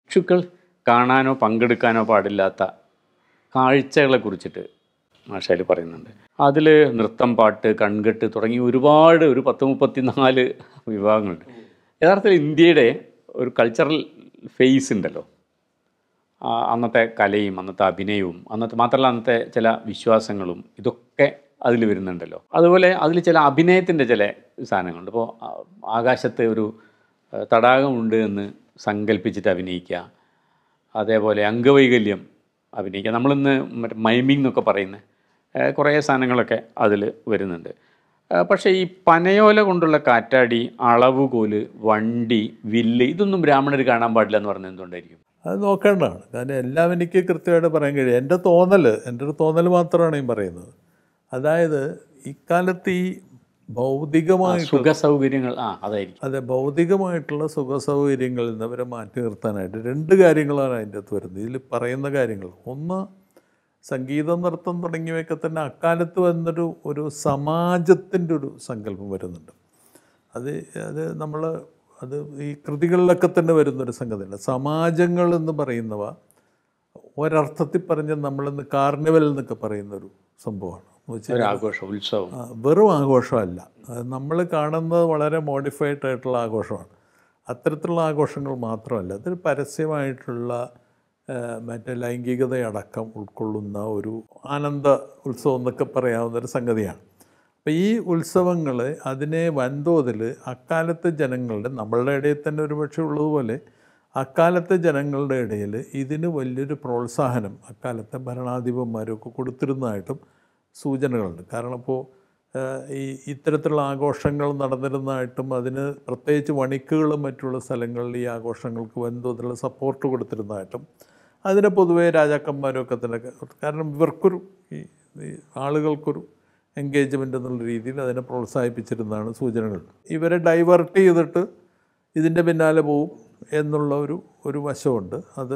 ഭിക്ഷുക്കൾ കാണാനോ പങ്കെടുക്കാനോ പാടില്ലാത്ത കാഴ്ചകളെ കുറിച്ചിട്ട് മാഷയിൽ പറയുന്നുണ്ട്. അതിൽ നൃത്തം, പാട്ട്, കൺകെട്ട് തുടങ്ങി ഒരുപാട് ഒരു 10-34 വിഭാഗങ്ങളുണ്ട്. യഥാർത്ഥത്തിൽ ഇന്ത്യയുടെ ഒരു കൾച്ചറൽ ഫേസ് ഉണ്ടല്ലോ. അന്നത്തെ കലയും അന്നത്തെ അഭിനയവും മാത്രമല്ല അന്നത്തെ ചില വിശ്വാസങ്ങളും ഇതൊക്കെ അതിൽ വരുന്നുണ്ടല്ലോ. അതുപോലെ അതിൽ ചില അഭിനയത്തിൻ്റെ ചില സാധനങ്ങളുണ്ട്. ഇപ്പോൾ ആകാശത്ത് ഒരു തടാകമുണ്ട് എന്ന് സങ്കല്പിച്ചിട്ട് അഭിനയിക്കുക, അതേപോലെ അംഗവൈകല്യം അഭിനയിക്കുക. നമ്മളിന്ന് മറ്റേ മൈമിംഗ് എന്നൊക്കെ പറയുന്ന കുറേ സാധനങ്ങളൊക്കെ അതിൽ വരുന്നുണ്ട്. പക്ഷേ ഈ പനയോല കൊണ്ടുള്ള കാറ്റാടി, അളവുകോല്, വണ്ടി, വില്ല് ഇതൊന്നും ബ്രാഹ്മണർ കാണാൻ പാടില്ല എന്ന് പറഞ്ഞത് എന്തുകൊണ്ടായിരിക്കും? അത് നോക്കേണ്ടതാണ്. കാരണം എല്ലാം എനിക്ക് കൃത്യമായിട്ട് പറയാൻ കഴിയും. എൻ്റെ ഒരു തോന്നൽ മാത്രമാണ് ഞാൻ പറയുന്നത്. അതായത് ഇക്കാലത്ത് ഈ ഭൗതികമായ സുഖസൗകര്യങ്ങൾ അതായിരിക്കും. അതെ, ഭൗതികമായിട്ടുള്ള സുഖസൗകര്യങ്ങളിൽ നിന്ന് അവരെ മാറ്റി നിർത്താനായിട്ട് 2 കാര്യങ്ങളാണ് അതിൻ്റെ അകത്ത് വരുന്നത്. ഇതിൽ പറയുന്ന കാര്യങ്ങൾ, ഒന്ന് സംഗീതം, നൃത്തം തുടങ്ങിയവയൊക്കെ തന്നെ അക്കാലത്ത് വന്നൊരു സമാജത്തിൻ്റെ ഒരു സങ്കല്പം വരുന്നുണ്ട്. അത് ഈ കൃതികളിലൊക്കെ തന്നെ വരുന്നൊരു സംഗതിയാണ്. സമാജങ്ങൾ എന്ന് പറയുന്നവ ഒരർത്ഥത്തിൽ പറഞ്ഞ് നമ്മളിന്ന് കാർണിവൽ എന്നൊക്കെ പറയുന്നൊരു സംഭവമാണ്. ആഘോഷം, ഉത്സവം. വെറും ആഘോഷമല്ല, നമ്മൾ കാണുന്നത് വളരെ മോഡിഫൈഡ് ആയിട്ടുള്ള ആഘോഷമാണ്. അത്തരത്തിലുള്ള ആഘോഷങ്ങൾ മാത്രമല്ല, അതൊരു പരസ്യമായിട്ടുള്ള മറ്റേ ലൈംഗികതയടക്കം ഉൾക്കൊള്ളുന്ന ഒരു ആനന്ദ ഉത്സവം എന്നൊക്കെ പറയാവുന്നൊരു സംഗതിയാണ്. അപ്പോൾ ഈ ഉത്സവങ്ങൾ അതിനെ വൻതോതിൽ അക്കാലത്തെ ജനങ്ങളുടെ, നമ്മളുടെ ഇടയിൽ തന്നെ ഒരുപക്ഷെ ഉള്ളതുപോലെ അക്കാലത്തെ ജനങ്ങളുടെ ഇടയിൽ ഇതിന് വലിയൊരു പ്രോത്സാഹനം അക്കാലത്തെ ഭരണാധിപന്മാരൊക്കെ കൊടുത്തിരുന്നതായിട്ടും സൂചനകളുണ്ട്. കാരണം ഇപ്പോൾ ഇത്തരത്തിലുള്ള ആഘോഷങ്ങൾ നടന്നിരുന്നതായിട്ടും അതിന് പ്രത്യേകിച്ച് വണിക്കുകളും മറ്റുള്ള സ്ഥലങ്ങളിൽ ഈ ആഘോഷങ്ങൾക്ക് വൻതോതിലുള്ള സപ്പോർട്ട് കൊടുത്തിരുന്നതായിട്ടും അതിനെ പൊതുവേ രാജാക്കന്മാരൊക്കെ തന്നെ, കാരണം ഇവർക്കൊരു ഈ ആളുകൾക്കൊരു എൻഗേജ്മെൻ്റ് എന്നുള്ള രീതിയിൽ അതിനെ പ്രോത്സാഹിപ്പിച്ചിരുന്നതാണ് സൂചനകൾ. ഇവരെ ഡൈവേർട്ട് ചെയ്തിട്ട് ഇതിൻ്റെ പിന്നാലെ പോവും എന്നുള്ള ഒരു വശമുണ്ട്.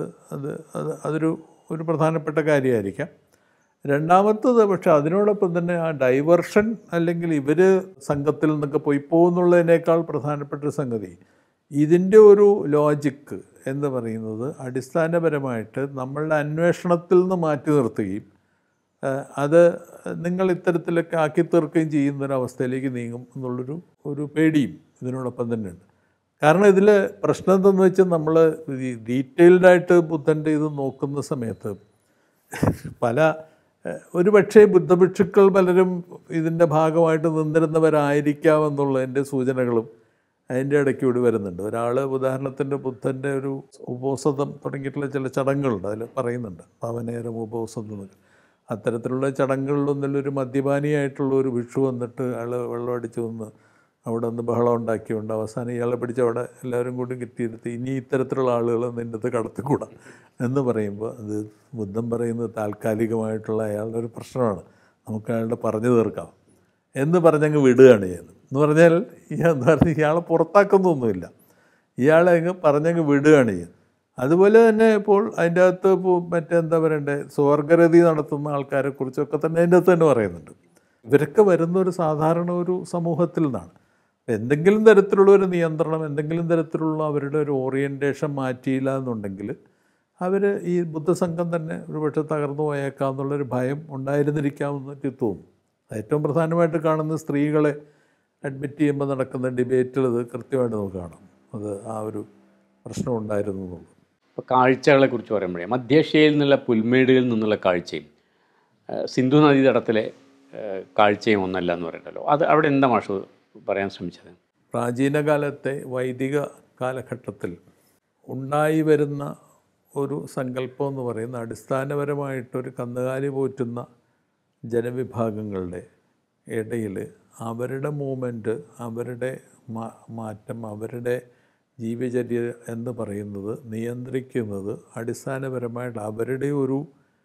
അതൊരു പ്രധാനപ്പെട്ട കാര്യമായിരിക്കാം. രണ്ടാമത്തത് പക്ഷേ അതിനോടൊപ്പം തന്നെ ആ ഡൈവേർഷൻ അല്ലെങ്കിൽ ഇവർ സംഘത്തിൽ നിന്നൊക്കെ പോയി പോകുന്നുള്ളതിനേക്കാൾ പ്രധാനപ്പെട്ട സംഗതി ഇതിൻ്റെ ഒരു ലോജിക്ക് എന്ന് പറയുന്നത് അടിസ്ഥാനപരമായിട്ട് നമ്മളുടെ അന്വേഷണത്തിൽ നിന്ന് മാറ്റി നിർത്തുകയും അത് നിങ്ങൾ ഇത്തരത്തിലൊക്കെ ആക്കി തീർക്കുകയും ചെയ്യുന്നൊരവസ്ഥയിലേക്ക് നീങ്ങും എന്നുള്ളൊരു പേടിയും ഇതിനോടൊപ്പം തന്നെയുണ്ട്. കാരണം ഇതിൽ പ്രശ്നം എന്തെന്ന് വെച്ചാൽ നമ്മൾ ഈ ഡീറ്റെയിൽഡായിട്ട് ബുദ്ധൻ്റെ ഇത് നോക്കുന്ന സമയത്ത് ഒരുപക്ഷെ ബുദ്ധഭിക്ഷുക്കൾ പലരും ഇതിൻ്റെ ഭാഗമായിട്ട് നിന്നിരുന്നവരായിരിക്കാമെന്നുള്ളതിൻ്റെ സൂചനകളും അതിൻ്റെ ഇടയ്ക്കൂടി വരുന്നുണ്ട്. ഒരാൾ ഉദാഹരണത്തിന് ബുദ്ധൻ്റെ ഒരു ഉപോസതം തുടങ്ങിയിട്ടുള്ള ചില ചടങ്ങുകളുണ്ട്, അതിൽ പറയുന്നുണ്ട് പവനേരം ഉപോസതം എന്നൊക്കെ. അത്തരത്തിലുള്ള ചടങ്ങുകളിലൊന്നിലൊരു മദ്യപാനിയായിട്ടുള്ള ഒരു ഭിക്ഷു വന്നിട്ട് അയാൾ വെള്ളമടിച്ച് വന്ന് അവിടെ നിന്ന് ബഹളം ഉണ്ടാക്കിയുണ്ട്. അവസാനം ഇയാളെ പിടിച്ച് അവിടെ എല്ലാവരും കൂടി കിട്ടിയെടുത്ത് ഇനി ഇത്തരത്തിലുള്ള ആളുകൾ നിൻ്റെ അത് കടത്തിക്കൂടാ എന്ന് പറയുമ്പോൾ അത് ബുദ്ധൻ പറയുന്നത് താൽക്കാലികമായിട്ടുള്ള അയാളുടെ ഒരു പ്രശ്നമാണ്, നമുക്ക് അയാളുടെ പറഞ്ഞു തീർക്കാം എന്ന് പറഞ്ഞങ്ങ് വിടുകയാണ് ചെയ്യുന്നത്. എന്ന് പറഞ്ഞാൽ ഇയാളെ പുറത്താക്കുന്നൊന്നുമില്ല, ഇയാളെ അങ്ങ് പറഞ്ഞങ്ങ് വിടുകയാണ് ചെയ്യുന്നത്. അതുപോലെ തന്നെ ഇപ്പോൾ അതിൻ്റെ അകത്ത് ഇപ്പോൾ മറ്റെന്താ പറയണ്ടേ, സ്വർഗരതി നടത്തുന്ന ആൾക്കാരെക്കുറിച്ചൊക്കെ തന്നെ അതിൻ്റെ അകത്ത് തന്നെ പറയുന്നുണ്ട്. ഇവരൊക്കെ വരുന്നൊരു സാധാരണ ഒരു സമൂഹത്തിൽ നിന്നാണ്. എന്തെങ്കിലും തരത്തിലുള്ള ഒരു നിയന്ത്രണം, എന്തെങ്കിലും തരത്തിലുള്ള അവരുടെ ഒരു ഓറിയൻറ്റേഷൻ മാറ്റിയില്ല എന്നുണ്ടെങ്കിൽ അവർ ഈ ബുദ്ധസംഘം തന്നെ ഒരുപക്ഷെ തകർന്നു പോയേക്കാമെന്നുള്ളൊരു ഭയം ഉണ്ടായിരുന്നിരിക്കാമെന്ന് എനിക്ക് തോന്നുന്നു. ഏറ്റവും പ്രധാനമായിട്ട് കാണുന്ന സ്ത്രീകളെ അഡ്മിറ്റ് ചെയ്യുമ്പോൾ നടക്കുന്ന ഡിബേറ്റിൽ ഇത് കൃത്യമായിട്ട് നമുക്ക് കാണാം. അത് ആ ഒരു പ്രശ്നം ഉണ്ടായിരുന്നു എന്നുള്ളത്. ഇപ്പോൾ കാഴ്ചകളെ കുറിച്ച് പറയുമ്പോഴേ മധ്യേഷ്യയിൽ നിന്നുള്ള പുൽമേടുകളിൽ നിന്നുള്ള കാഴ്ചയും സിന്ധു നദീതടത്തിലെ കാഴ്ചയും ഒന്നല്ല എന്ന് പറയണ്ടല്ലോ. അത് അവിടെ എന്താ മാഷ് പറയാൻ ശ്രമിച്ചത്? പ്രാചീന കാലത്തെ വൈദിക കാലഘട്ടത്തിൽ ഉണ്ടായി വരുന്ന ഒരു സങ്കല്പം എന്ന് പറയുന്ന അടിസ്ഥാനപരമായിട്ടൊരു കന്നുകാലി പോറ്റുന്ന ജനവിഭാഗങ്ങളുടെ ഇടയിൽ അവരുടെ മൂവ്മെൻറ്റ്, അവരുടെ മാറ്റം, അവരുടെ ജീവിചര്യ എന്ന് പറയുന്നത് നിയന്ത്രിക്കുന്നത് അടിസ്ഥാനപരമായിട്ട് അവരുടെ ഒരു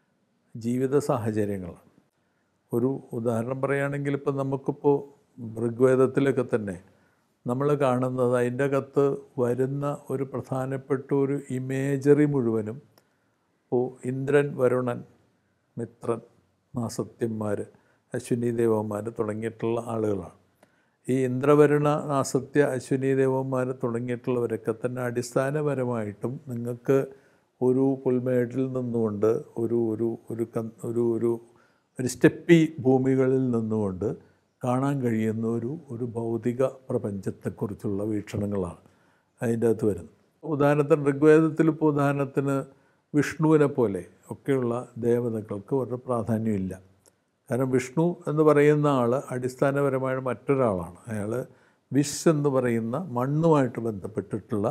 ജീവിത സാഹചര്യങ്ങളാണ്. ഒരു ഉദാഹരണം പറയുകയാണെങ്കിൽ ഇപ്പോൾ നമുക്കിപ്പോൾ ഋഗ്വേദത്തിലൊക്കെ തന്നെ നമ്മൾ കാണുന്നത് അതിൻ്റെ അകത്ത് വരുന്ന ഒരു പ്രധാനപ്പെട്ട ഒരു ഇമേജറി മുഴുവനും ഇപ്പോൾ ഇന്ദ്രൻ, വരുണൻ, മിത്രൻ, നാസത്യന്മാർ, അശ്വിനി ദേവന്മാർ തുടങ്ങിയിട്ടുള്ള ആളുകളാണ്. ഈ ഇന്ദ്രവരുണ നാസത്യ അശ്വിനി ദേവന്മാർ തുടങ്ങിയിട്ടുള്ളവരൊക്കെ തന്നെ അടിസ്ഥാനപരമായിട്ടും നിങ്ങൾക്ക് ഒരു പുൽമേട്ടിൽ നിന്നുകൊണ്ട് ഒരു ഒരു ഒരു ഒരു ഒരു ഒരു സ്റ്റെപ്പി ഭൂമികളിൽ നിന്നുകൊണ്ട് കാണാൻ കഴിയുന്ന ഒരു ഭൗതിക പ്രപഞ്ചത്തെക്കുറിച്ചുള്ള വീക്ഷണങ്ങളാണ് അതിൻ്റെ അകത്ത് വരുന്നത്. ഉദാഹരണത്തിന് ഋഗ്വേദത്തിൽ ഇപ്പോൾ ഉദാഹരണത്തിന് വിഷ്ണുവിനെ പോലെ ഒക്കെയുള്ള ദേവതകൾക്ക് ഒരു പ്രാധാന്യമില്ല. കാരണം വിഷ്ണു എന്ന് പറയുന്ന ആൾ അടിസ്ഥാനപരമായ മറ്റൊരാളാണ്. അയാൾ വിഷ് എന്ന് പറയുന്ന മണ്ണുമായിട്ട് ബന്ധപ്പെട്ടിട്ടുള്ള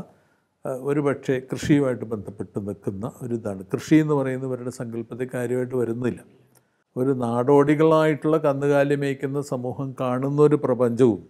ഒരു പക്ഷേ കൃഷിയുമായിട്ട് ബന്ധപ്പെട്ട് നിൽക്കുന്ന ഒരിതാണ്. കൃഷി എന്ന് പറയുന്നവരുടെ സങ്കല്പത്തിൽ കാര്യമായിട്ട് വരുന്നില്ല. ഒരു നാടോടികളായിട്ടുള്ള കന്നുകാലി മേയ്ക്കുന്ന സമൂഹം കാണുന്ന ഒരു പ്രപഞ്ചവും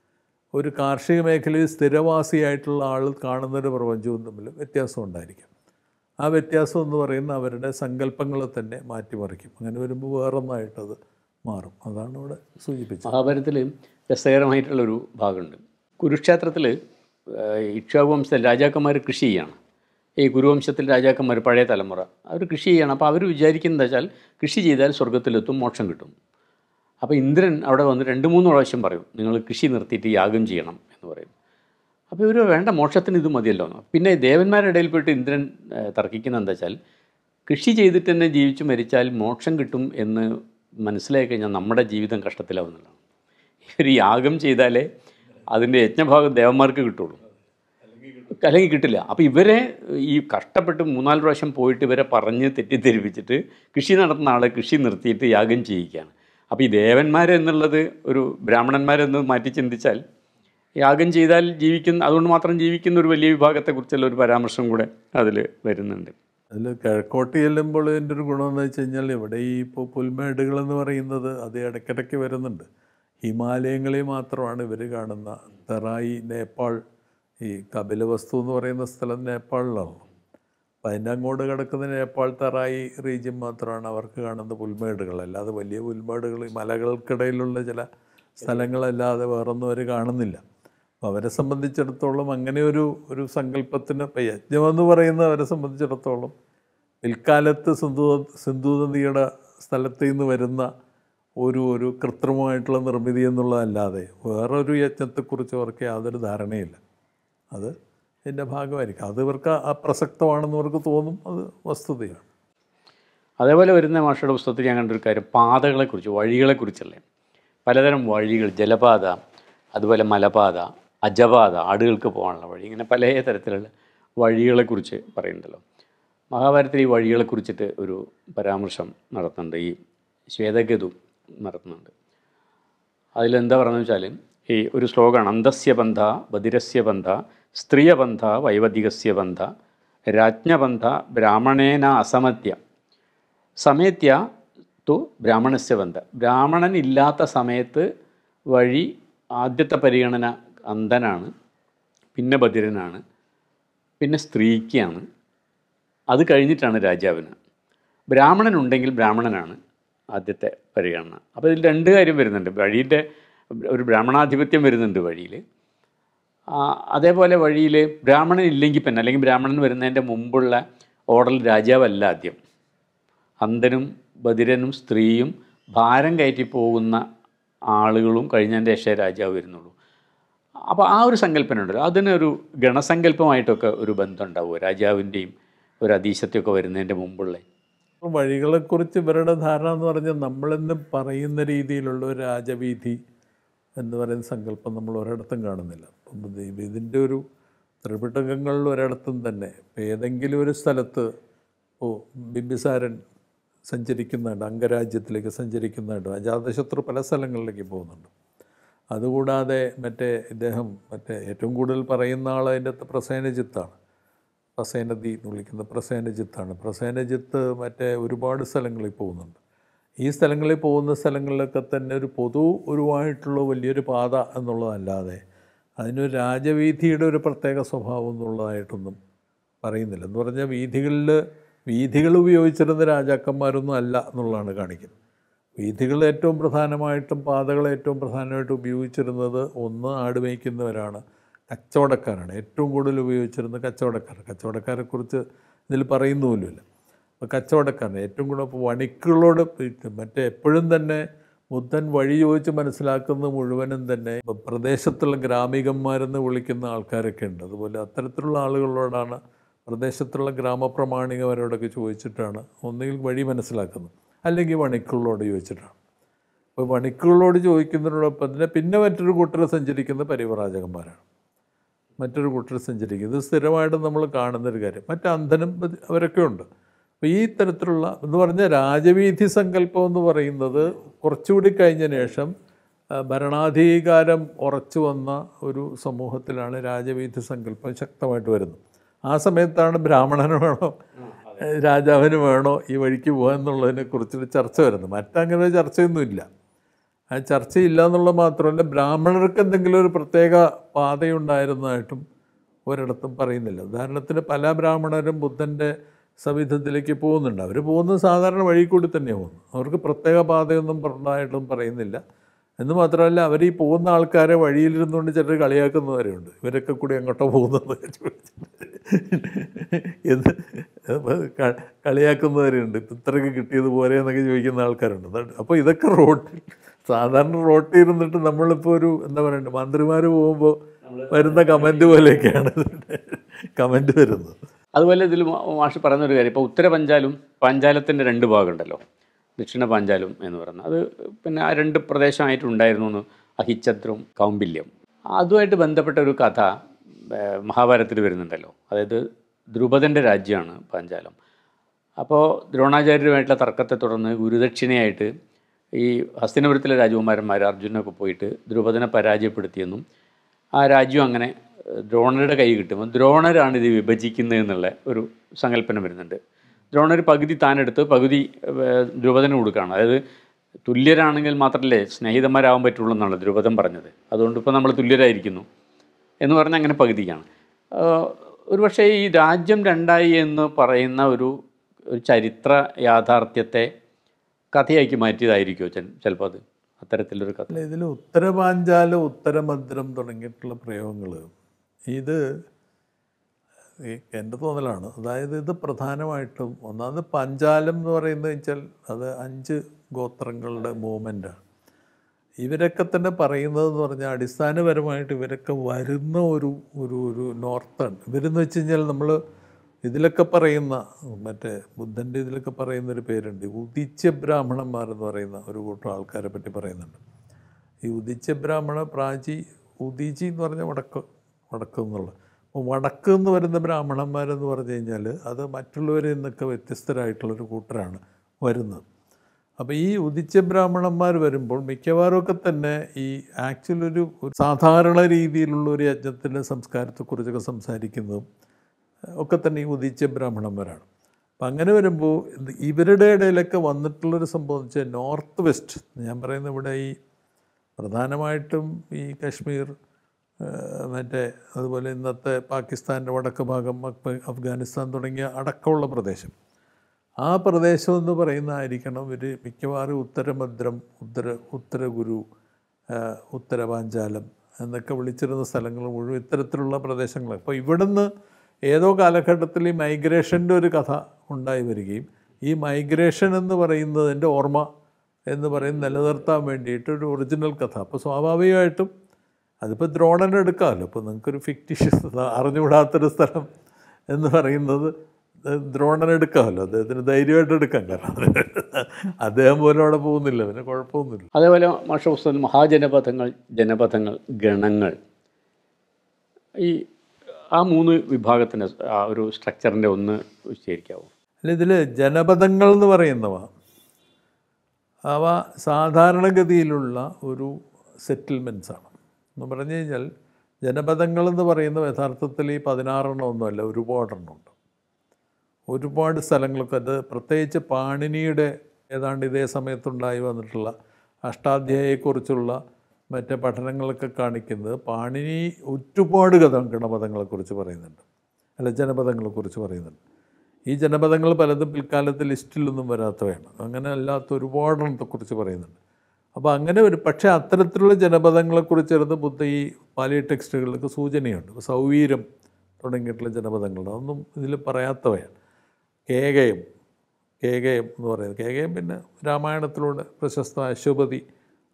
ഒരു കാർഷിക മേഖലയിൽ സ്ഥിരവാസിയായിട്ടുള്ള ആൾ കാണുന്നൊരു പ്രപഞ്ചവും തമ്മിൽ വ്യത്യാസം ഉണ്ടായിരിക്കും. ആ വ്യത്യാസം എന്ന് പറയുന്ന അവരുടെ സങ്കല്പങ്ങളെ തന്നെ മാറ്റിമറിക്കും. അങ്ങനെ വരുമ്പോൾ വേറൊന്നായിട്ടത് മാറും. അതാണ് ഇവിടെ സൂചിപ്പിച്ചത്. മഹാഭാരതത്തിൽ രസകരമായിട്ടുള്ളൊരു ഭാഗമുണ്ട്. കുരുക്ഷേത്രത്തിൽ ഇക്ഷ്വാകു വംശത്തിൽ രാജാക്കന്മാർ കൃഷി ചെയ്യാണ്. ഈ കുരുവംശത്തിൽ രാജാക്കന്മാർ പഴയ തലമുറ അവർ കൃഷി ചെയ്യണം. അപ്പോൾ അവർ വിചാരിക്കുന്നത് വെച്ചാൽ കൃഷി ചെയ്താൽ സ്വർഗ്ഗത്തിലെത്തും, മോക്ഷം കിട്ടും. അപ്പോൾ ഇന്ദ്രൻ അവിടെ വന്ന് 2-3 പ്രാവശ്യം പറയും, നിങ്ങൾ കൃഷി നിർത്തിയിട്ട് യാഗം ചെയ്യണം എന്ന് പറയും. അപ്പോൾ ഇവർ വേണ്ട, മോക്ഷത്തിന് ഇത് മതിയല്ലോ എന്ന്. പിന്നെ ദേവന്മാരുടെ ഇടയിൽ പോയിട്ട് ഇന്ദ്രൻ തർക്കിക്കുന്നത് എന്താ വെച്ചാൽ കൃഷി ചെയ്തിട്ട് തന്നെ ജീവിച്ച് മരിച്ചാൽ മോക്ഷം കിട്ടും എന്ന് മനസ്സിലാക്കി കഴിഞ്ഞാൽ നമ്മുടെ ജീവിതം കഷ്ടത്തിലാവുന്നതാണ്. ഇവർ യാഗം ചെയ്താലേ അതിൻ്റെ യജ്ഞഭാഗം ദേവന്മാർക്ക് കിട്ടുള്ളൂ, അല്ലെങ്കിൽ കിട്ടില്ല. അപ്പോൾ ഇവരെ ഈ കഷ്ടപ്പെട്ട് 3-4 പ്രാവശ്യം പോയിട്ട് ഇവരെ പറഞ്ഞ് തെറ്റിദ്ധരിപ്പിച്ചിട്ട് കൃഷി നടത്തുന്ന ആളെ കൃഷി നിർത്തിയിട്ട് യാഗം ചെയ്യിക്കുകയാണ്. അപ്പോൾ ഈ ദേവന്മാരെന്നുള്ളത് ഒരു ബ്രാഹ്മണന്മാരെന്ന് മാറ്റി ചിന്തിച്ചാൽ യാഗം ചെയ്താൽ ജീവിക്കുന്ന, അതുകൊണ്ട് മാത്രം ജീവിക്കുന്ന ഒരു വലിയ വിഭാഗത്തെക്കുറിച്ചുള്ള ഒരു പരാമർശം കൂടെ അതിൽ വരുന്നുണ്ട്. അതിൽ കിഴക്കോട്ട് ചെല്ലുമ്പോൾ ഇതിൻ്റെ ഒരു ഗുണമെന്ന് വെച്ച് കഴിഞ്ഞാൽ ഇവിടെ ഈ ഇപ്പോൾ പുൽമേടുകളെന്ന് പറയുന്നത് അത് ഇടയ്ക്കിടയ്ക്ക് വരുന്നുണ്ട്. ഹിമാലയങ്ങളിൽ മാത്രമാണ് ഇവർ കാണുന്ന തെറായി, നേപ്പാൾ, ഈ കപിലവസ്തു എന്ന് പറയുന്ന സ്ഥലം നേപ്പാളിലാണ്. അപ്പം അതിൻ്റെ അങ്ങോട്ട് കിടക്കുന്ന നേപ്പാൾ തെറായി റീജിയൻ മാത്രമാണ് അവർക്ക് കാണുന്ന പുൽമേടുകൾ. അല്ലാതെ വലിയ പുൽമേടുകൾ ഈ മലകൾക്കിടയിലുള്ള ചില സ്ഥലങ്ങളല്ലാതെ വേറൊന്നും അവർ കാണുന്നില്ല. അപ്പോൾ അവരെ സംബന്ധിച്ചിടത്തോളം അങ്ങനെ ഒരു സങ്കല്പത്തിന് ഇപ്പം യജ്ഞമെന്ന് പറയുന്നത് അവരെ സംബന്ധിച്ചിടത്തോളം പിൽക്കാലത്ത് സിന്ധു നദിയുടെ സ്ഥലത്ത് നിന്ന് വരുന്ന ഒരു കൃത്രിമമായിട്ടുള്ള നിർമ്മിതി എന്നുള്ളതല്ലാതെ വേറൊരു യജ്ഞത്തെക്കുറിച്ച് അവർക്ക് യാതൊരു ധാരണയില്ല. അത് ഇതിൻ്റെ ഭാഗമായിരിക്കും. അത് ഇവർക്ക് അപ്രസക്തമാണെന്ന് അവർക്ക് തോന്നും. അത് വസ്തുതയാണ്. അതേപോലെ വരുന്ന മാഷയുടെ പുസ്തകത്തിൽ ഞാൻ കണ്ടൊരു കാര്യം പാതകളെക്കുറിച്ച്, വഴികളെക്കുറിച്ചല്ലേ. പലതരം വഴികൾ, ജലപാത, അതുപോലെ മലപാത, അജപാത, ആടുകൾക്ക് പോകാനുള്ള വഴി, ഇങ്ങനെ പല തരത്തിലുള്ള വഴികളെക്കുറിച്ച് പറയുന്നുണ്ടല്ലോ. മഹാഭാരതത്തിൽ ഈ വഴികളെക്കുറിച്ചിട്ട് ഒരു പരാമർശം നടത്തുന്നുണ്ട്. ഈ ശ്വേതകേതു നടത്തുന്നുണ്ട്. അതിലെന്താ പറയുന്നത് വെച്ചാൽ ഈ ഒരു ശ്ലോകമാണ്: അന്തസ്യ ബന്ധ ബധിരസ്യ ബന്ധ സ്ത്രീയബന്ധ വൈവദികസ്യ ബന്ധ രാജ്ഞബന്ധ ബ്രാഹ്മണേന അസമത്യ സമേത്യ തു ബ്രാഹ്മണസ്യ ബന്ധ. ബ്രാഹ്മണനില്ലാത്ത സമയത്ത് വഴി ആദ്യത്തെ പരിഗണന അന്ധനാണ്, പിന്നെ ബധിരനാണ്, പിന്നെ സ്ത്രീക്കാണ്, അത് കഴിഞ്ഞിട്ടാണ് രാജാവിന്. ബ്രാഹ്മണനുണ്ടെങ്കിൽ ബ്രാഹ്മണനാണ് ആദ്യത്തെ പരിഗണന. അപ്പോൾ ഇതിൽ 2 കാര്യം വരുന്നുണ്ട്. വഴിയുടെ ഒരു ബ്രാഹ്മണാധിപത്യം വരുന്നുണ്ട് വഴിയിൽ. അതേപോലെ വഴിയിൽ ബ്രാഹ്മണൻ ഇല്ലെങ്കിൽ പിന്നെ, അല്ലെങ്കിൽ ബ്രാഹ്മണൻ വരുന്നതിൻ്റെ മുമ്പുള്ള ഓർഡറിൽ രാജാവല്ല ആദ്യം. അന്ധനും ബധിരനും സ്ത്രീയും ഭാരം കയറ്റി പോകുന്ന ആളുകളും കഴിഞ്ഞതിൻ്റെ ശേഷം രാജാവ് വരുന്നുള്ളൂ. അപ്പോൾ ആ ഒരു സങ്കല്പന ഉണ്ടല്ലോ, അതിനൊരു ഗണസങ്കല്പമായിട്ടൊക്കെ ഒരു ബന്ധം ഉണ്ടാവുമോ രാജാവിൻ്റെയും ഒരു അതീശത്തെയൊക്കെ വരുന്നതിൻ്റെ മുമ്പുള്ള വഴികളെക്കുറിച്ച് ഇവരുടെ ധാരണ എന്ന് പറഞ്ഞാൽ നമ്മളിന്ന് പറയുന്ന രീതിയിലുള്ള ഒരു രാജവീഥി എന്ന് പറയുന്ന സങ്കല്പം നമ്മൾ ഒരിടത്തും കാണുന്നില്ല. ഇതിൻ്റെ ഒരു ത്രിപിടകങ്ങളിൽ ഒരിടത്തും തന്നെ ഏതെങ്കിലും ഒരു സ്ഥലത്ത് ബിംബിസാരൻ സഞ്ചരിക്കുന്നുണ്ട്, അംഗരാജ്യത്തിലേക്ക് സഞ്ചരിക്കുന്നുണ്ട്, അജാതശത്രു പല സ്ഥലങ്ങളിലേക്ക് പോകുന്നുണ്ട്. അതുകൂടാതെ ഇദ്ദേഹം ഏറ്റവും കൂടുതൽ പറയുന്ന ആൾ അതിൻ്റെ അകത്ത് പ്രസേനജിത്താണ്. പ്രസേനദി എന്ന് വിളിക്കുന്ന പ്രസേനജിത്താണ്. പ്രസേനജിത്ത് ഒരുപാട് സ്ഥലങ്ങളിൽ പോകുന്നുണ്ട്. ഈ സ്ഥലങ്ങളിൽ പോകുന്ന സ്ഥലങ്ങളിലൊക്കെ തന്നെ ഒരുവായിട്ടുള്ള വലിയൊരു പാത എന്നുള്ളതല്ലാതെ അതിനൊരു രാജവീഥിയുടെ ഒരു പ്രത്യേക സ്വഭാവം എന്നുള്ളതായിട്ടൊന്നും പറയുന്നില്ല. എന്ന് പറഞ്ഞാൽ വീഥികൾ ഉപയോഗിച്ചിരുന്ന രാജാക്കന്മാരൊന്നും അല്ല എന്നുള്ളതാണ് കാണിക്കുന്നത്. വീഥികൾ ഏറ്റവും പ്രധാനമായിട്ടും പാതകൾ ഏറ്റവും പ്രധാനമായിട്ടും ഉപയോഗിച്ചിരുന്നത് ഒന്ന് ആട് മേയ്ക്കുന്നവരാണ്, കച്ചവടക്കാരാണ്. ഏറ്റവും കൂടുതൽ ഉപയോഗിച്ചിരുന്നത് കച്ചവടക്കാരെക്കുറിച്ച് ഇതിൽ പറയുന്നുമില്ല. അപ്പോൾ കച്ചവടക്കാരന് ഏറ്റവും കൂടുതൽ വണിക്കുകളോട് എപ്പോഴും തന്നെ ബുദ്ധൻ വഴി ചോദിച്ച് മനസ്സിലാക്കുന്നത് മുഴുവനും തന്നെ പ്രദേശത്തുള്ള ഗ്രാമികന്മാരെന്ന് വിളിക്കുന്ന ആൾക്കാരൊക്കെ ഉണ്ട്. അതുപോലെ അത്തരത്തിലുള്ള ആളുകളോടാണ്, പ്രദേശത്തുള്ള ഗ്രാമപ്രമാണികന്മാരോടൊക്കെ ചോദിച്ചിട്ടാണ് ഒന്നുകിൽ വഴി മനസ്സിലാക്കുന്നത്, അല്ലെങ്കിൽ വണിക്കുകളോട് ചോദിച്ചിട്ടാണ്. അപ്പോൾ വണിക്കുകളോട് ചോദിക്കുന്നതിനോടൊപ്പം തന്നെ പിന്നെ മറ്റൊരു കൂട്ടർ സഞ്ചരിക്കുന്ന പരിവ്രാജകന്മാരാണ്. മറ്റൊരു കൂട്ടർ സഞ്ചരിക്കുന്നത് സ്ഥിരമായിട്ട് നമ്മൾ കാണുന്നൊരു കാര്യം. അന്ധനും അവരൊക്കെ ഉണ്ട്. അപ്പോൾ ഈ തരത്തിലുള്ള എന്ന് പറഞ്ഞാൽ രാജവീഥി സങ്കല്പം എന്ന് പറയുന്നത് കുറച്ചുകൂടി കഴിഞ്ഞ ശേഷം ഭരണാധികാരം ഉറച്ചു വന്ന ഒരു സമൂഹത്തിലാണ് രാജവീഥി സങ്കല്പം ശക്തമായിട്ട് വരുന്നത്. ആ സമയത്താണ് ബ്രാഹ്മണന് വേണോ രാജാവിന് വേണോ ഈ വഴിക്ക് പോകുക എന്നുള്ളതിനെ കുറിച്ചൊരു ചർച്ച വരുന്നത്. മറ്റങ്ങനെ ചർച്ചയൊന്നുമില്ല. ആ ചർച്ചയില്ല എന്നുള്ളത് മാത്രമല്ല, ബ്രാഹ്മണർക്ക് എന്തെങ്കിലും ഒരു പ്രത്യേക പാതയുണ്ടായിരുന്നതായിട്ടും ഒരിടത്തും പറയുന്നില്ല. ഉദാഹരണത്തിന് പല ബ്രാഹ്മണരും ബുദ്ധൻ്റെ സവിധത്തിലേക്ക് പോകുന്നുണ്ട്. അവർ പോകുന്നത് സാധാരണ വഴി കൂടി തന്നെയാണ് പോകുന്നത്. അവർക്ക് പ്രത്യേക പാതയൊന്നും പറഞ്ഞതായിട്ടും പറയുന്നില്ല. എന്ന് മാത്രമല്ല, അവർ ഈ പോകുന്ന ആൾക്കാരെ വഴിയിലിരുന്നുകൊണ്ട് ചിലർ കളിയാക്കുന്നവരുണ്ട്. ഇവരൊക്കെ കൂടി എങ്ങോട്ടോ പോകുന്നത് എന്ന് കളിയാക്കുന്നവരുണ്ട്. ഇത്രയ്ക്ക് കിട്ടിയത് പോരെ എന്നൊക്കെ ചോദിക്കുന്ന ആൾക്കാരുണ്ട്. അപ്പോൾ ഇതൊക്കെ സാധാരണ റോട്ടിൽ ഇരുന്നിട്ട് നമ്മളിപ്പോൾ ഒരു എന്താ പറയണ്ടേ, മന്ത്രിമാർ പോകുമ്പോൾ വരുന്ന കമൻറ്റ് പോലെയൊക്കെയാണ് കമൻറ്റ് വരുന്നത്. അതുപോലെ ഇതിൽ മാഷ് പറയുന്നൊരു കാര്യം, ഇപ്പോൾ ഉത്തര പഞ്ചാലും പാഞ്ചാലത്തിൻ്റെ 2 ഭാഗമുണ്ടല്ലോ, ദക്ഷിണ പാഞ്ചാലും എന്ന് പറയുന്നത്. അത് പിന്നെ ആ 2 പ്രദേശമായിട്ടുണ്ടായിരുന്നു എന്ന്, അഹിച്ഛത്രും കൗമ്പില്യം. അതുമായിട്ട് ബന്ധപ്പെട്ട ഒരു കഥ മഹാഭാരതത്തിൽ വരുന്നുണ്ടല്ലോ. അതായത് ദ്രുപദൻ്റെ രാജ്യമാണ് പാഞ്ചാലം. അപ്പോൾ ദ്രോണാചാര്യരുമായിട്ടുള്ള തർക്കത്തെ തുടർന്ന് ഗുരുദക്ഷിണയായിട്ട് ഈ ഹസ്തിനപുരത്തിലെ രാജകുമാരന്മാർ അർജുനൊക്കെ പോയിട്ട് ദ്രുപദനെ പരാജയപ്പെടുത്തിയെന്നും ആ രാജ്യം അങ്ങനെ ദ്രോണരുടെ കൈ കിട്ടുമ്പോൾ ദ്രോണരാണ് ഇത് വിഭജിക്കുന്നത് എന്നുള്ള ഒരു സങ്കല്പനം വരുന്നുണ്ട്. ദ്രോണർ പകുതി താനെടുത്ത് പകുതി ദ്രുപദന് കൊടുക്കുകയാണ്. അതായത് തുല്യരാണെങ്കിൽ മാത്രമല്ലേ സ്നേഹിതന്മാരാകാൻ പറ്റുള്ളൂ എന്നാണ് ദ്രുപദൻ പറഞ്ഞത്. അതുകൊണ്ട് ഇപ്പോൾ നമ്മൾ തുല്യരായിരിക്കുന്നു എന്ന് പറഞ്ഞാൽ അങ്ങനെ പകുതിക്കാണ്. ഒരു പക്ഷേ ഈ രാജ്യം 2ആയി എന്ന് പറയുന്ന ഒരു ചരിത്ര യാഥാർത്ഥ്യത്തെ കഥയാക്കി മാറ്റിയതായിരിക്കുമോ ചിലപ്പോൾ അത് അത്തരത്തിലൊരു കഥ? ഇതിൽ ഉത്തരപാഞ്ചാലം, ഉത്തരമദ്രം തുടങ്ങിയിട്ടുള്ള പ്രയോഗങ്ങൾ ഇത് എൻ്റെ തോന്നലാണ്. അതായത് ഇത് പ്രധാനമായിട്ടും ഒന്നാമത് പാഞ്ചാലം എന്ന് പറയുന്നത് വെച്ചാൽ അത് 5 ഗോത്രങ്ങളുടെ മൂവ്മെൻറ്റാണ്. ഇവരൊക്കെ തന്നെ പറയുന്നതെന്ന് പറഞ്ഞാൽ അടിസ്ഥാനപരമായിട്ട് ഇവരൊക്കെ വരുന്ന ഒരു ഒരു ഒരു നോർത്താണ്. ഇവരെന്ന് വെച്ച് കഴിഞ്ഞാൽ നമ്മൾ ഇതിലൊക്കെ പറയുന്ന മറ്റേ ബുദ്ധൻ്റെ ഇതിലൊക്കെ പറയുന്നൊരു പേരുണ്ട്, ഉദിച്ച ബ്രാഹ്മണന്മാരെന്ന് പറയുന്ന ഒരു കൂട്ടം ആൾക്കാരെ പറ്റി പറയുന്നുണ്ട്. ഈ ഉദിച്ച ബ്രാഹ്മണ ഉദീചി എന്ന് പറഞ്ഞാൽ വടക്ക് എന്നുള്ള. അപ്പോൾ വടക്ക് എന്ന് വരുന്ന ബ്രാഹ്മണന്മാരെന്ന് പറഞ്ഞു കഴിഞ്ഞാൽ അത് മറ്റുള്ളവരിൽ നിന്നൊക്കെ വ്യത്യസ്തരായിട്ടുള്ളൊരു കൂട്ടരാണ് വരുന്നത്. അപ്പോൾ ഈ ഉദിച്ച ബ്രാഹ്മണന്മാർ വരുമ്പോൾ മിക്കവാറുമൊക്കെ തന്നെ ഈ ആക്ച്വലി ഒരു സാധാരണ രീതിയിലുള്ള ഒരു യജ്ഞത്തിൻ്റെ സംസ്കാരത്തെക്കുറിച്ചൊക്കെ സംസാരിക്കുന്നതും ഒക്കെ തന്നെ ഈ ഉദിച്ച ബ്രാഹ്മണന്മാരാണ്. അപ്പം അങ്ങനെ വരുമ്പോൾ ഇവരുടെ ഇടയിലൊക്കെ വന്നിട്ടുള്ളൊരു സംഭവം എന്ന് വെച്ചാൽ നോർത്ത് വെസ്റ്റ്, ഞാൻ പറയുന്നത് ഇവിടെ ഈ പ്രധാനമായിട്ടും ഈ കശ്മീർ, മറ്റേ അതുപോലെ ഇന്നത്തെ പാകിസ്ഥാൻ്റെ വടക്ക് ഭാഗം, അഫ്ഗാനിസ്ഥാൻ തുടങ്ങിയ അടക്കമുള്ള പ്രദേശം, ആ പ്രദേശം എന്ന് പറയുന്നതായിരിക്കണം ഇവർ മിക്കവാറും ഉത്തരമദ്രം, ഉത്തരഗുരു, ഉത്തരപാഞ്ചാലം എന്നൊക്കെ വിളിച്ചിരുന്ന സ്ഥലങ്ങൾ മുഴുവൻ ഇത്തരത്തിലുള്ള പ്രദേശങ്ങൾ. അപ്പോൾ ഇവിടുന്ന് ഏതോ കാലഘട്ടത്തിൽ ഈ മൈഗ്രേഷൻ്റെ ഒരു കഥ ഉണ്ടായി വരികയും ഈ മൈഗ്രേഷൻ എന്ന് പറയുന്നതിൻ്റെ ഓർമ്മ എന്ന് പറയുന്നത് നിലനിർത്താൻ വേണ്ടിയിട്ടൊരു ഒറിജിനൽ കഥ. അപ്പോൾ സ്വാഭാവികമായിട്ടും അതിപ്പോൾ ദ്രോണനെ എടുക്കാമല്ലോ. അപ്പോൾ നിങ്ങൾക്കൊരു ഫിക്റ്റീഷ്യസ് അറിഞ്ഞുകൂടാത്തൊരു സ്ഥലം എന്ന് പറയുന്നത് ദ്രോണനെ എടുക്കാമല്ലോ, അദ്ദേഹത്തിന് ധൈര്യമായിട്ട് എടുക്കാം. കാരണം അദ്ദേഹം പോലും അവിടെ പോകുന്നില്ല, പിന്നെ കുഴപ്പമൊന്നുമില്ല. അതേപോലെ മാഷ പുസ്തകം ജനപഥങ്ങൾ, ഗണങ്ങൾ, ഈ ആ 3 വിഭാഗത്തിന് ആ ഒരു സ്ട്രക്ചറിൻ്റെ ഒന്ന് വിശദീകരിക്കാമോ? അല്ല, ഇതിൽ ജനപദങ്ങൾ എന്ന് പറയുന്നവ അവ സാധാരണഗതിയിലുള്ള ഒരു സെറ്റിൽമെൻറ്റ്സാണ്. എന്ന് പറഞ്ഞു കഴിഞ്ഞാൽ ജനപദങ്ങളെന്ന് പറയുന്നത് യഥാർത്ഥത്തിൽ ഈ 16 ഒന്നുമല്ല, ഒരുപാടെണ്ണമുണ്ട്. ഒരുപാട് സ്ഥലങ്ങളൊക്കെ അത് പ്രത്യേകിച്ച് പാണിനിയുടെ ഏതാണ്ട് ഇതേ സമയത്തുണ്ടായി വന്നിട്ടുള്ള അഷ്ടാധ്യായിയെക്കുറിച്ചുള്ള മറ്റേ പഠനങ്ങളൊക്കെ കാണിക്കുന്നത് പാണിനി ഒരുപാട് ഗണപദങ്ങളെക്കുറിച്ച് പറയുന്നുണ്ട്, അല്ല ജനപദങ്ങളെക്കുറിച്ച് പറയുന്നുണ്ട്. ഈ ജനപദങ്ങൾ പലതും പിൽക്കാലത്ത് ലിസ്റ്റിലൊന്നും വരാത്തവയാണ്. അങ്ങനെ അല്ലാത്ത ഒരുപാടെണ്ണത്തെക്കുറിച്ച് പറയുന്നുണ്ട്. അപ്പോൾ അങ്ങനെ പക്ഷേ അത്തരത്തിലുള്ള ജനപദങ്ങളെക്കുറിച്ചിരുന്ന് ബുദ്ധ ഈ പാലി ടെക്സ്റ്റുകളിലൊക്കെ സൂചനയുണ്ട്. സൗവീരം തുടങ്ങിയിട്ടുള്ള ജനപദങ്ങളുണ്ട്, അതൊന്നും ഇതിൽ പറയാത്തവയാണ്. കേകയം എന്ന് പറയുന്നത്, കേകയം പിന്നെ രാമായണത്തിലൂടെ പ്രശസ്ത അശ്വപതി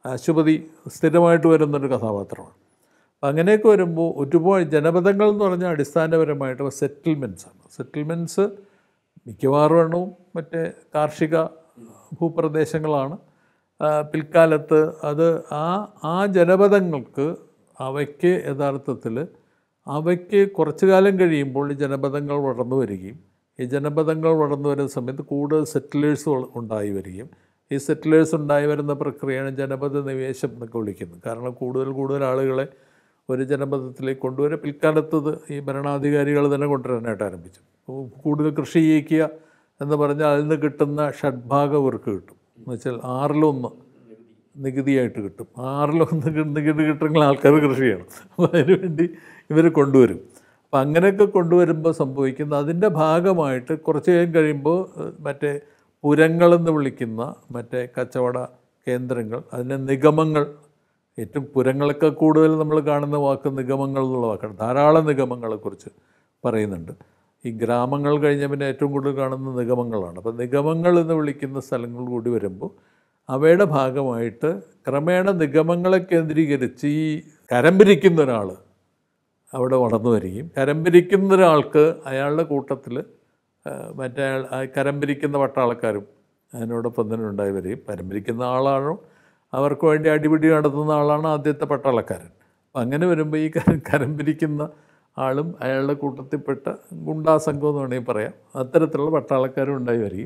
അശുപതി സ്ഥിരമായിട്ട് വരുന്നൊരു കഥാപാത്രമാണ്. അപ്പം അങ്ങനെയൊക്കെ വരുമ്പോൾ ഒരുപാട് ജനപദങ്ങൾ എന്ന് പറഞ്ഞാൽ അടിസ്ഥാനപരമായിട്ട് സെറ്റിൽമെൻറ്റ്സാണ്. സെറ്റിൽമെൻറ്റ്സ് മിക്കവാറും എണ്ണവും മറ്റേ കാർഷിക ഭൂപ്രദേശങ്ങളാണ്. പിൽക്കാലത്ത് അത് ആ ജനപദങ്ങൾക്ക് അവയ്ക്ക് യഥാർത്ഥത്തിൽ അവയ്ക്ക് കുറച്ചു കാലം കഴിയുമ്പോൾ ഈ ജനപദങ്ങൾ വളർന്നു വരികയും ഈ ജനപദങ്ങൾ വളർന്നു വരുന്ന സമയത്ത് കൂടുതൽ സെറ്റിലേഴ്സ് ഉണ്ടായി വരികയും ഈ സെറ്റിലേഴ്സ് ഉണ്ടായി വരുന്ന പ്രക്രിയയാണ് ജനപദ നിവേശം എന്നൊക്കെ വിളിക്കുന്നത്. കാരണം കൂടുതൽ ആളുകളെ ഒരു ജനപദത്തിലേക്ക് കൊണ്ടുവരെ പിൽക്കാലത്തത് ഈ ഭരണാധികാരികൾ തന്നെ കൊണ്ടുവരാനായിട്ട് ആരംഭിച്ചു. കൂടുതൽ കൃഷി ചെയ്യിക്കുക എന്ന് പറഞ്ഞാൽ അതിൽ നിന്ന് കിട്ടുന്ന ഷഡ്ഭാഗം ഇവർക്ക് കിട്ടും. എന്ന് വെച്ചാൽ 1/6 നികുതിയായിട്ട് കിട്ടും. 1/6 നികുതി കിട്ടുമെങ്കിൽ ആൾക്കാർ കൃഷി ചെയ്യണം. അപ്പോൾ അതിനുവേണ്ടി ഇവർ കൊണ്ടുവരും. അപ്പം അങ്ങനെയൊക്കെ കൊണ്ടുവരുമ്പോൾ സംഭവിക്കുന്ന അതിൻ്റെ ഭാഗമായിട്ട് കുറച്ച് കഴിയുമ്പോൾ മറ്റേ പുരങ്ങളെന്ന് വിളിക്കുന്ന മറ്റേ കച്ചവട കേന്ദ്രങ്ങൾ, അതിൻ്റെ നിഗമങ്ങൾ, ഏറ്റവും പുരങ്ങളൊക്കെ കൂടുതൽ നമ്മൾ കാണുന്ന വാക്ക് നിഗമങ്ങൾ എന്നുള്ള വാക്കാണ്. ധാരാളം നിഗമങ്ങളെക്കുറിച്ച് പറയുന്നുണ്ട്. ഈ ഗ്രാമങ്ങൾ കഴിഞ്ഞ പിന്നെ ഏറ്റവും കൂടുതൽ കാണുന്ന നിഗമങ്ങളാണ്. അപ്പോൾ നിഗമങ്ങൾ എന്ന് വിളിക്കുന്ന സ്ഥലങ്ങൾ കൂടി വരുമ്പോൾ അവയുടെ ഭാഗമായിട്ട് ക്രമേണ നിഗമങ്ങളെ കേന്ദ്രീകരിച്ച് ഈ കരം പിരിക്കുന്ന ഒരാൾ അവിടെ വളർന്നു വരികയും കരം പിരിക്കുന്ന ഒരാൾക്ക് അയാളുടെ കൂട്ടത്തിൽ മറ്റേ കരം പിരിക്കുന്ന പട്ടാളക്കാരും അതിനോടൊപ്പം തന്നെ ഉണ്ടായി വരികയും കരം പിരിക്കുന്ന ആളാണോ അവർക്ക് വേണ്ടി അടിപിടി നടത്തുന്ന ആളാണ് ആദ്യത്തെ പട്ടാളക്കാരൻ. അപ്പം അങ്ങനെ വരുമ്പോൾ ഈ കരം പിരിക്കുന്ന ആളും അയാളുടെ കൂട്ടത്തിൽപ്പെട്ട ഗുണ്ടാസംഘം എന്ന് വേണമെങ്കിൽ പറയാം, അത്തരത്തിലുള്ള പട്ടാളക്കാരും ഉണ്ടായി വരികയും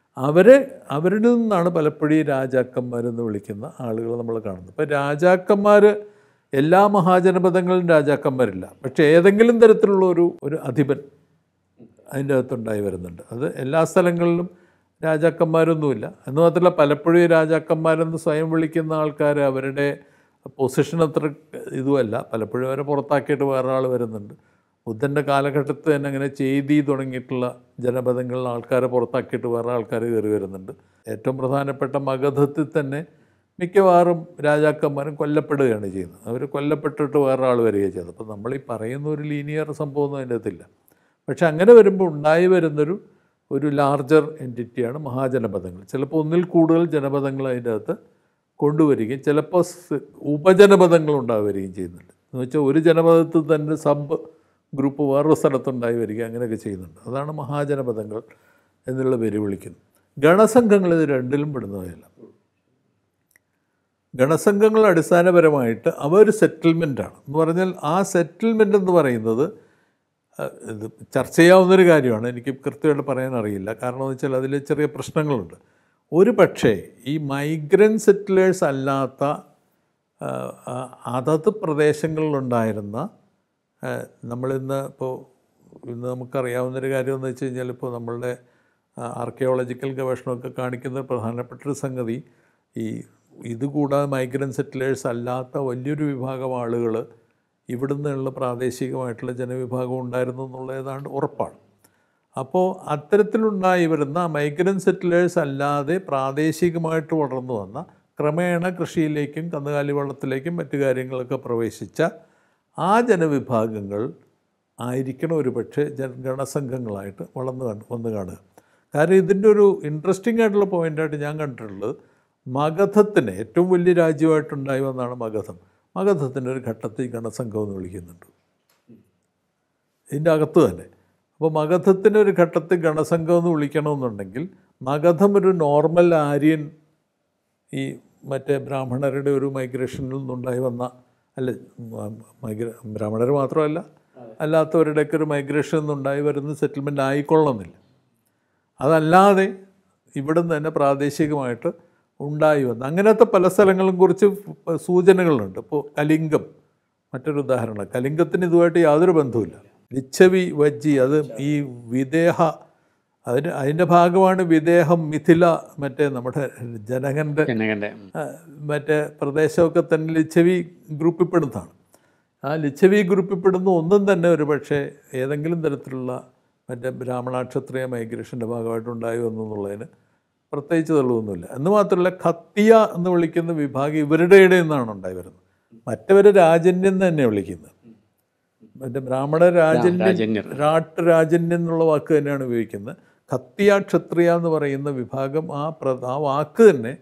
അവരിൽ നിന്നാണ് പലപ്പോഴും ഈ രാജാക്കന്മാരെന്ന് വിളിക്കുന്ന ആളുകൾ നമ്മൾ കാണുന്നത്. അപ്പോൾ രാജാക്കന്മാർ എല്ലാ മഹാജനപദങ്ങളിലും രാജാക്കന്മാരില്ല, പക്ഷേ ഏതെങ്കിലും തരത്തിലുള്ള ഒരു അധിപൻ അതിൻ്റെ അകത്തുണ്ടായി വരുന്നുണ്ട്. അത് എല്ലാ സ്ഥലങ്ങളിലും രാജാക്കന്മാരൊന്നുമില്ല. എന്ന് മാത്രമല്ല പലപ്പോഴും രാജാക്കന്മാരെന്ന് സ്വയം വിളിക്കുന്ന ആൾക്കാർ അവരുടെ പൊസിഷൻ അത്ര ഇതുമല്ല, പലപ്പോഴും അവരെ പുറത്താക്കിയിട്ട് വേറെ ആൾ വരുന്നുണ്ട്. ബുദ്ധൻ്റെ കാലഘട്ടത്തിൽ തന്നെ അങ്ങനെ ചെയ്തി തുടങ്ങിയിട്ടുള്ള ജനപദങ്ങളിൽ ആൾക്കാരെ പുറത്താക്കിയിട്ട് വേറെ ആൾക്കാർ കയറി വരുന്നുണ്ട്. ഏറ്റവും പ്രധാനപ്പെട്ട മഗധത്തിൽ തന്നെ മിക്കവാറും രാജാക്കന്മാരും കൊല്ലപ്പെടുകയാണ് ചെയ്യുന്നത്. അവർ കൊല്ലപ്പെട്ടിട്ട് വേറെ ആൾ വരികയാണ് ചെയ്യുന്നത്. അപ്പോൾ നമ്മൾ ഈ പറയുന്ന ഒരു ലീനിയർ സംഭവമൊന്നും അതിൻ്റെ അകത്തില്ല. പക്ഷെ അങ്ങനെ വരുമ്പോൾ ഉണ്ടായി വരുന്നൊരു ലാർജർ എൻറ്റിറ്റിയാണ് മഹാജനപദങ്ങൾ. ചിലപ്പോൾ ഒന്നിൽ കൂടുതൽ ജനപദങ്ങൾ അതിൻ്റെ അകത്ത് കൊണ്ടുവരികയും ചിലപ്പോൾ ഉപജനപദങ്ങൾ ഉണ്ടാവുകയും ചെയ്യുന്നുണ്ട്. എന്ന് വെച്ചാൽ ഒരു ജനപദത്തിൽ തന്നെ സബ് ഗ്രൂപ്പ് വേറൊരു സ്ഥലത്തുണ്ടായി വരിക, അങ്ങനെയൊക്കെ ചെയ്യുന്നുണ്ട്. അതാണ് മഹാജനപദങ്ങൾ എന്നുള്ള പേര് വിളിക്കുന്നത്. ഗണസംഘങ്ങൾ ഇത് രണ്ടിലും പെടുന്നവയല്ല. ഗണസംഘങ്ങൾ അടിസ്ഥാനപരമായിട്ട് അവ ഒരു സെറ്റിൽമെൻറ്റാണ്. എന്ന് പറഞ്ഞാൽ ആ സെറ്റിൽമെൻ്റ് എന്ന് പറയുന്നത് ഇത് ചർച്ച ചെയ്യാവുന്നൊരു കാര്യമാണ്. എനിക്ക് കൃത്യമായിട്ട് പറയാൻ അറിയില്ല. കാരണം എന്ന് വെച്ചാൽ അതിൽ ചെറിയ പ്രശ്നങ്ങളുണ്ട്. ഒരു പക്ഷേ ഈ മൈഗ്രൻ്റ് സെറ്റിലേഴ്സ് അല്ലാത്ത അതത് പ്രദേശങ്ങളിലുണ്ടായിരുന്ന ഇന്ന് നമുക്കറിയാവുന്നൊരു കാര്യം എന്ന് വെച്ച് കഴിഞ്ഞാൽ ഇപ്പോൾ നമ്മളുടെ ആർക്കിയോളജിക്കൽ ഗവേഷണമൊക്കെ കാണിക്കുന്ന പ്രധാനപ്പെട്ടൊരു സംഗതി ഇതുകൂടാതെ മൈഗ്രൻ്റ് സെറ്റിലേഴ്സ് അല്ലാത്ത വലിയൊരു വിഭാഗം ആളുകൾ ഇവിടെ നിന്നുള്ള പ്രാദേശികമായിട്ടുള്ള ജനവിഭാഗം ഉണ്ടായിരുന്നു എന്നുള്ള ഏതാണ്ട് ഉറപ്പാണ്. അപ്പോൾ അത്തരത്തിലുണ്ടായി വരുന്ന മൈഗ്രൻ്റ് സെറ്റിലേഴ്സ് അല്ലാതെ പ്രാദേശികമായിട്ട് വളർന്നു വന്ന ക്രമേണ കൃഷിയിലേക്കും കന്നുകാലി വളത്തിലേക്കും മറ്റു കാര്യങ്ങളൊക്കെ പ്രവേശിച്ച ആ ജനവിഭാഗങ്ങൾ ആയിരിക്കണം ഒരു പക്ഷേ ഗണസംഘങ്ങളായിട്ട് വന്ന് കാണുക. കാരണം ഇതിൻ്റെ ഒരു ഇൻട്രസ്റ്റിംഗ് ആയിട്ടുള്ള പോയിൻ്റായിട്ട് ഞാൻ കണ്ടിട്ടുള്ളത് മഗധത്തിന് ഏറ്റവും വലിയ രാജ്യമായിട്ടുണ്ടായി വന്നതാണ് മഗധം. മഗധത്തിൻ്റെ ഒരു ഘട്ടത്തിൽ ഗണസംഘം എന്ന് വിളിക്കുന്നുണ്ട് ഇതിൻ്റെ അകത്ത് തന്നെ. അപ്പോൾ മഗധത്തിൻ്റെ ഒരു ഘട്ടത്തിൽ ഗണസംഘം എന്ന് വിളിക്കണമെന്നുണ്ടെങ്കിൽ മഗധം ഒരു നോർമൽ ആര്യൻ ഈ മറ്റേ ബ്രാഹ്മണരുടെ ഒരു മൈഗ്രേഷനിൽ നിന്നുണ്ടായി വന്ന ബ്രാഹ്മണർ മാത്രമല്ല അല്ലാത്തവരുടെയൊക്കെ ഒരു മൈഗ്രേഷൻ നിന്നുണ്ടായി വരുന്ന സെറ്റിൽമെൻറ്റ് ആയിക്കൊള്ളുന്നില്ല. അതല്ലാതെ ഇവിടെ നിന്ന് തന്നെ പ്രാദേശികമായിട്ട് ഉണ്ടായി വന്ന അങ്ങനത്തെ പല സ്ഥലങ്ങളും കുറിച്ച് സൂചനകളുണ്ട്. ഇപ്പോൾ കലിംഗം മറ്റൊരു ഉദാഹരണമാണ്. കലിംഗത്തിന് ഇതുമായിട്ട് യാതൊരു ബന്ധവുമില്ല. ലിച്ഛവി വജ്ജി അത് ഈ വിദേഹ അതിൻ്റെ ഭാഗമാണ് വിദേഹം, മിഥില, മറ്റേ നമ്മുടെ ജനകൻ്റെ മറ്റേ പ്രദേശമൊക്കെ തന്നെ ലിച്ഛവി ഗ്രൂപ്പിൽപ്പെടുന്നതാണ്. ആ ലിച്ഛവി ഗ്രൂപ്പിൽപ്പെടുന്ന ഒന്നും തന്നെ ഒരു പക്ഷേ ഏതെങ്കിലും തരത്തിലുള്ള മറ്റേ ബ്രാഹ്മണാക്ഷത്രിയ മൈഗ്രേഷൻ്റെ ഭാഗമായിട്ടുണ്ടായി വന്നു എന്നുള്ളതിന് പ്രത്യേകിച്ച് തെളിവൊന്നുമില്ല. എന്ന് മാത്രമല്ല ഖത്തിയ എന്ന് വിളിക്കുന്ന വിഭാഗം ഇവരുടെ ഇടയിൽ നിന്നാണ് ഉണ്ടായി വരുന്നത്. മറ്റവർ രാജന്യം തന്നെ വിളിക്കുന്നത്. മറ്റേ ബ്രാഹ്മണ രാജന്യം രാജന്യം എന്നുള്ള വാക്ക് തന്നെയാണ് ഉപയോഗിക്കുന്നത്. ഖത്തിയ ക്ഷത്രിയ എന്ന് പറയുന്ന വിഭാഗം ആ വാക്ക് തന്നെ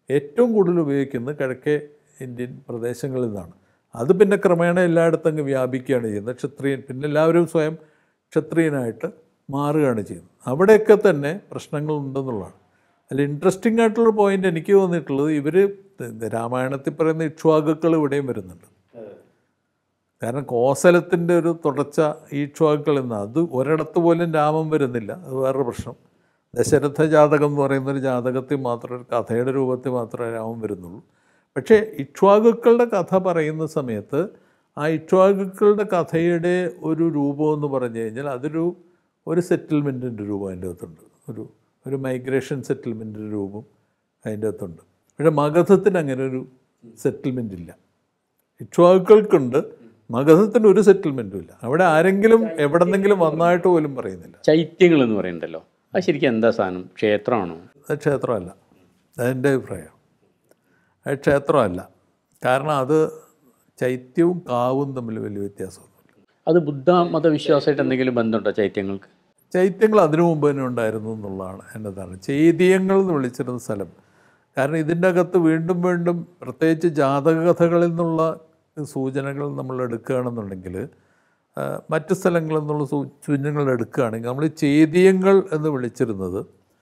ഏറ്റവും കൂടുതൽ ഉപയോഗിക്കുന്നത് കിഴക്കേ ഇന്ത്യൻ പ്രദേശങ്ങളിൽ നിന്നാണ്. അത് പിന്നെ ക്രമേണ എല്ലായിടത്തും അങ്ങ് വ്യാപിക്കുകയാണ് ചെയ്യുന്നത്. ക്ഷത്രിയൻ പിന്നെ എല്ലാവരും സ്വയം ക്ഷത്രിയനായിട്ട് മാറുകയാണ് ചെയ്യുന്നത്. അവിടെയൊക്കെ തന്നെ പ്രശ്നങ്ങളുണ്ടെന്നുള്ളതാണ്. അതിൽ ഇൻട്രസ്റ്റിംഗ് ആയിട്ടുള്ള പോയിൻ്റ് എനിക്ക് തോന്നിയിട്ടുള്ളത്, ഇവർ രാമായണത്തിൽ പറയുന്ന ഇക്ഷ്വാകുക്കൾ ഇവിടെയും വരുന്നുണ്ട്. കാരണം കോസലത്തിൻ്റെ ഒരു തുടർച്ച ഇക്ഷ്വാകുക്കൾ എന്ന്, അത് ഒരിടത്ത് പോലും രാമൻ വരുന്നില്ല. അത് വേറൊരു പ്രശ്നം. ദശരഥ ജാതകം എന്ന് പറയുന്നൊരു ജാതകത്തിൽ മാത്രം, ഒരു കഥയുടെ രൂപത്തിൽ മാത്രമേ രാമൻ വരുന്നുള്ളൂ. പക്ഷേ ഇക്ഷ്വാകുക്കളുടെ കഥ പറയുന്ന സമയത്ത് ആ ഇക്ഷ്വാകുക്കളുടെ കഥയുടെ ഒരു രൂപം എന്ന് പറഞ്ഞു കഴിഞ്ഞാൽ ഒരു സെറ്റിൽമെൻറ്റിൻ്റെ രൂപം അതിൻ്റെ അകത്തുണ്ട്. ഒരു മൈഗ്രേഷൻ സെറ്റിൽമെൻറ്റിൻ്റെ രൂപം അതിൻ്റെ അകത്തുണ്ട്. പക്ഷേ മഗധത്തിന് അങ്ങനെ ഒരു സെറ്റിൽമെൻ്റ് ഇല്ല. ഇക്ഷ്വാകുക്കൾക്കുണ്ട്, മഗധത്തിന് ഒരു സെറ്റിൽമെൻറ്റും ഇല്ല. അവിടെ ആരെങ്കിലും എവിടെന്നെങ്കിലും വന്നായിട്ട് പോലും പറയുന്നില്ല. ചൈത്യങ്ങൾ എന്ന് പറയുന്നുണ്ടല്ലോ, അത് ശരിക്കും എന്താ സാധനം? ക്ഷേത്രമാണോ? അത് ക്ഷേത്രമല്ല, അതെൻ്റെ അഭിപ്രായം. അത് ക്ഷേത്രമല്ല. കാരണം അത് ചൈത്യവും കാവും തമ്മിൽ വലിയ വ്യത്യാസമൊന്നുമില്ല. അത് ബുദ്ധ മതവിശ്വാസമായിട്ട് എന്തെങ്കിലും ബന്ധമുണ്ടോ ചൈത്യങ്ങൾക്ക്? ചൈത്യങ്ങൾ അതിനു മുമ്പ് തന്നെ ഉണ്ടായിരുന്നു എന്നുള്ളതാണ് എന്നതാണ്. ചൈത്യങ്ങൾ എന്ന് വിളിച്ചിരുന്ന സ്ഥലം. കാരണം ഇതിൻ്റെ അകത്ത് വീണ്ടും വീണ്ടും പ്രത്യേകിച്ച് ജാതകകഥകളിൽ നിന്നുള്ള സൂചനകൾ നമ്മൾ എടുക്കുകയാണെന്നുണ്ടെങ്കിൽ, മറ്റ് സ്ഥലങ്ങളിൽ നിന്നുള്ള സൂചനകൾ എടുക്കുകയാണെങ്കിൽ, നമ്മൾ ചൈത്യങ്ങൾ എന്ന് വിളിച്ചിരുന്നത്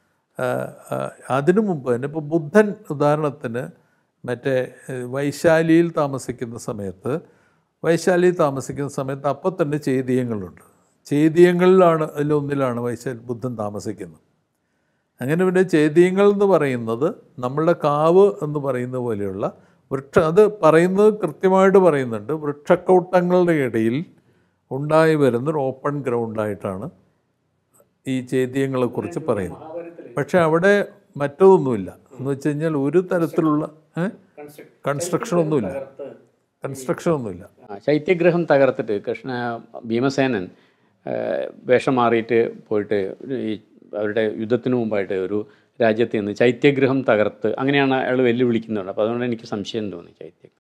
അതിനു മുമ്പ് തന്നെ. ഇപ്പോൾ ബുദ്ധൻ ഉദാഹരണത്തിന് മറ്റേ വൈശാലിയിൽ താമസിക്കുന്ന സമയത്ത് അപ്പം തന്നെ ചൈത്യങ്ങളുണ്ട്. ചൈത്യങ്ങളിലാണ്, അതിലൊന്നിലാണ് ബുദ്ധൻ താമസിക്കുന്നത്. അങ്ങനെ പിന്നെ ചൈത്യങ്ങൾ എന്ന് പറയുന്നത് നമ്മളുടെ കാവ് എന്ന് പറയുന്ന പോലെയുള്ള അത് പറയുന്നത് കൃത്യമായിട്ട് പറയുന്നുണ്ട്. വൃക്ഷക്കൂട്ടങ്ങളുടെ ഇടയിൽ ഉണ്ടായി വരുന്നൊരു ഓപ്പൺ ഗ്രൗണ്ടായിട്ടാണ് ഈ ചൈത്യങ്ങളെക്കുറിച്ച് പറയുന്നത്. പക്ഷെ അവിടെ മറ്റതൊന്നുമില്ല എന്ന് വെച്ച് കഴിഞ്ഞാൽ ഒരു തരത്തിലുള്ള കൺസ്ട്രക്ഷനൊന്നുമില്ല. ചൈത്യഗ്രഹം തകർത്തിട്ട് ഭീമസേനൻ വേഷം മാറിയിട്ട് പോയിട്ട് ഈ അവരുടെ യുദ്ധത്തിന് മുമ്പായിട്ട് ഒരു രാജ്യത്ത് നിന്ന് ചൈത്യഗ്രഹം തകർത്ത്, അങ്ങനെയാണ് അയാൾ വെല്ലുവിളിക്കുന്നുണ്ട്. അപ്പോൾ അതുകൊണ്ട് എനിക്ക് സംശയം തോന്നി.